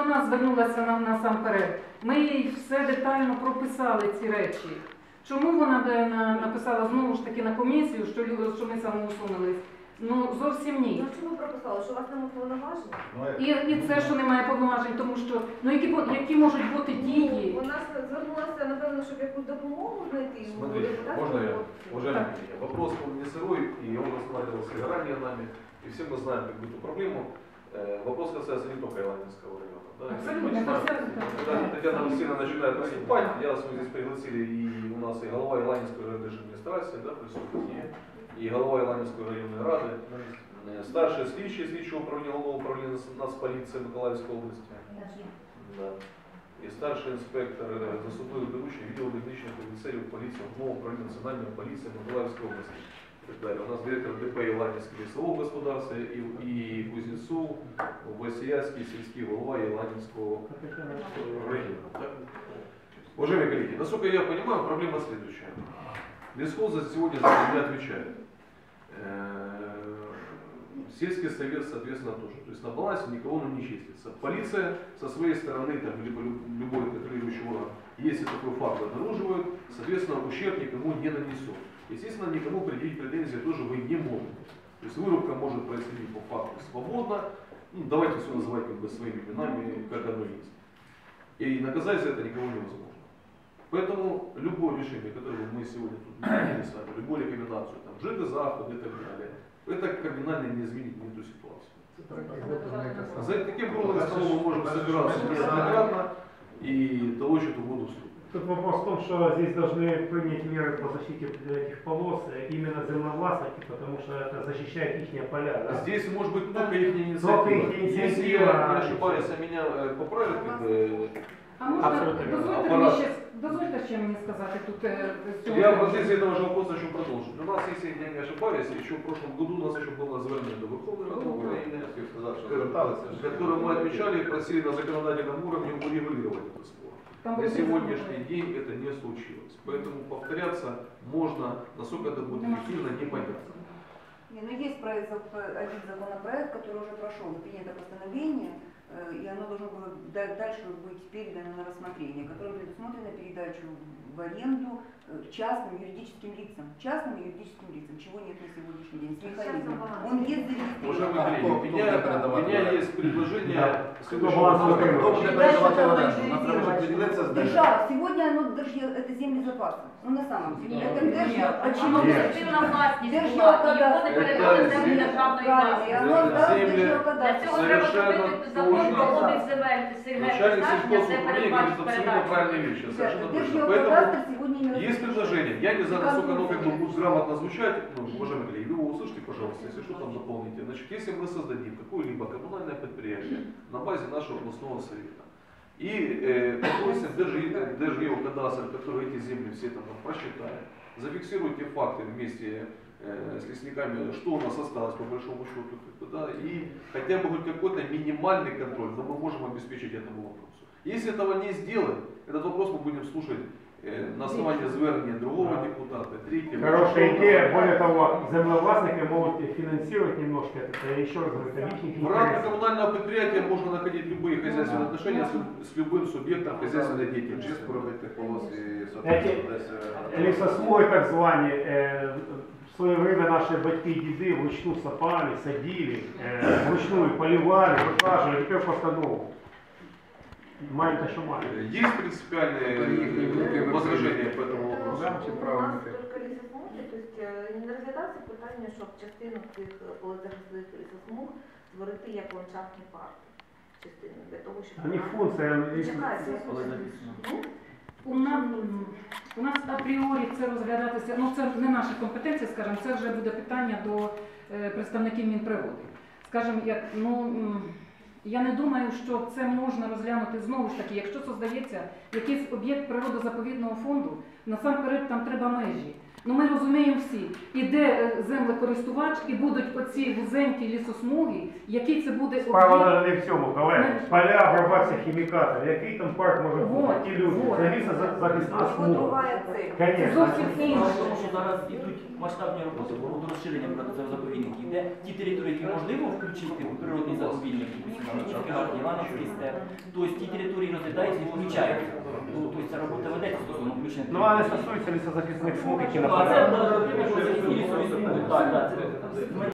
нас звернулася насамперед. Ми їй все детально прописали ці речі. Чому вона написала знову ж таки на комісію, що ми самоусунулись? Ну, зовсім ні. Ну, чому прописали? Що у вас немає повноважень? І це, що немає повноважень, тому що, ну, які можуть бути дії? Вона звернулася, напевно, щоб якусь допомогу знайти. Смотрите, можно я? Уважаемые коллеги, вопрос он не сырой, и он рассматривался и ранее нами, и все мы знаем как бы эту проблему. Вопрос касается не только Еланинского района. Да? Абсолютно. Когда Татьяна Васильевна начинает выступать, я мы здесь пригласили, и у нас и голова Еланинской районной администрации, да, присутствует, и голова Еланинской районной рады, старший слідчий управления Головного управления Нацполиции Миколаївської области. Да. И старший инспектор засудовых доручений видео-технических офицеров полиции Головного управления национальной полиции Миколаївської области. И так далее. У нас директор ДП Еланинского лесового господарства и Кузнецов, Васильевский сельский голова Еланинского района. Уважаемые коллеги, насколько я понимаю, проблема следующая. Лесхоз сегодня за себя отвечает. Сельский совет, соответственно, тоже. То есть на балансе никого не числится. Полиция со своей стороны, там, либо любой контролирующий орган, если такой факт обнаруживают, соответственно, ущерб никому не нанесет. Естественно, никому предъявить претензии тоже вы не можете. То есть вырубка может происходить по факту свободно. Ну, давайте все называть как бы своими именами, как оно есть. И наказать за это никого невозможно. Поэтому любое решение, которое мы сегодня тут приняли с вами, любую рекомендацию, там, жить заходы и так далее, это кардинально не изменит эту ситуацию. За таким круглым столом мы можем собираться неоднократно и толочь эту воду в суд. Тут вопрос в том, что здесь должны принять меры по защите этих полос именно землевластники, потому что это защищает их поля. Да? Здесь может быть только их инициатива. Если я не ошибаюсь, а меня поправят, как бы... А можна, дозвольте ще мені сказати тут... Я в разрезе этого же вопроса еще продолжу. У нас, если я не ошибаюсь, еще в прошлом году у нас еще было звернение до Верховной Рады Украины, которое мы отмечали и просили на законодательном уровне урегулировать этот спор. На сегодняшний день это не случилось. Поэтому повторяться можно, насколько это будет эффективно, непонятно. Но есть один законопроект, который уже прошел, принято постановление, и оно должно было дальше быть передано на рассмотрение, которое предусмотрено передачу в аренду частным юридическим лицам. Частным юридическим лицам, чего нет на сегодняшний день. С механизмом. Он есть зарегистрирован. Уважаемые коллеги, у меня есть предложение Держава. Сегодня оно это земли запаса. Ну на самом деле. Это держава. Почему? Держава когда начальник сельхозуправления говорит абсолютно правильные вещи. Совершенно точно. Поэтому есть предложение. Я не знаю, насколько оно как бы будет грамотно звучать. Ну, уважаемые коллеги, вы его услышите, пожалуйста, если что там дополните. Значит, если мы создадим какое-либо коммунальное предприятие на базе нашего областного совета и попросим Держгеокадастр, который эти земли все там просчитает, зафиксирует те факты вместе с лесниками, что у нас осталось по большому счету, да, и хотя бы хоть какой-то минимальный контроль, но мы можем обеспечить этому вопросу. Если этого не сделать, этот вопрос мы будем слушать на основании звернения другого депутата, третьего. Хорошая идея. Более того, землевластники могут финансировать немножко это. Еще раз говорю, это личных В рамках коммунального предприятия можно находить любые хозяйственные отношения с любым субъектом хозяйственной деятельности. Эти лесосмуги, так звані, в свое время наши батьки и деды вручную сапали, садили, вручную поливали, высаживали, а теперь постановку. Маленько что маленько. Есть принципиальные возражения по этому вопросу? То есть не розглядається питання, щоб частину цих полезахисних лісосмуг створити як ландшафтні парки. Частину для того, щоб... У них функция... У нас апріорі це розглядатися, ну це не наша компетенція, скажімо, це вже буде питання до представників Мінприроди. Скажімо, я не думаю, що це можна розглянути знову ж таки, якщо создається якийсь об'єкт природозаповідного фонду, насамперед там треба межі. Ну ми розуміємо всі, іде землекористувач і будуть оці вузенькі лісосмуги, які це буде Справа об'єкт. навіть не в цьому, колеги. Поля обробляться хімікатами. Який там парк може бути? Вот, Ті люди. вот. Це лісозахисна У него смуга. другая цель. Це Конечно. зовсім інше. Тому що зараз ідуть масштабні роботи по розширення заповідників, де ті території, які можливо включити в природний заповідник, Мічівський гард, Івановський степ, тобто ті території розглядаються і включаються. Тобто ця робота ведеться стосовно включення. Ну, а не стосується лісозахисних смуг, які Ну, на а це полях. лісові смуги, так, так.